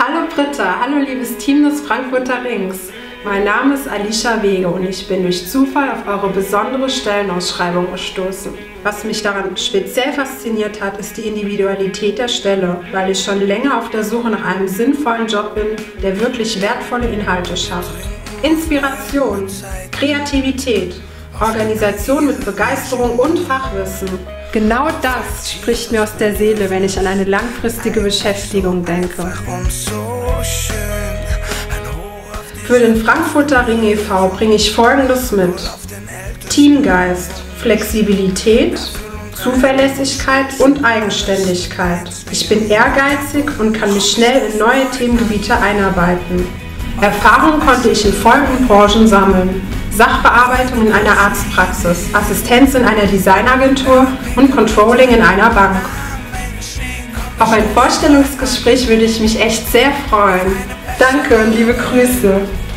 Hallo Britta, hallo liebes Team des Frankfurter Rings. Mein Name ist Alicia Wege und ich bin durch Zufall auf eure besondere Stellenausschreibung gestoßen. Was mich daran speziell fasziniert hat, ist die Individualität der Stelle, weil ich schon länger auf der Suche nach einem sinnvollen Job bin, der wirklich wertvolle Inhalte schafft. Inspiration, Kreativität, Organisation mit Begeisterung und Fachwissen. Genau das spricht mir aus der Seele, wenn ich an eine langfristige Beschäftigung denke. Für den Frankfurter Ring e.V. bringe ich Folgendes mit: Teamgeist, Flexibilität, Zuverlässigkeit und Eigenständigkeit. Ich bin ehrgeizig und kann mich schnell in neue Themengebiete einarbeiten. Erfahrung konnte ich in folgenden Branchen sammeln: Sachbearbeitung in einer Arztpraxis, Assistenz in einer Designagentur und Controlling in einer Bank. Auf ein Vorstellungsgespräch würde ich mich echt sehr freuen. Danke und liebe Grüße.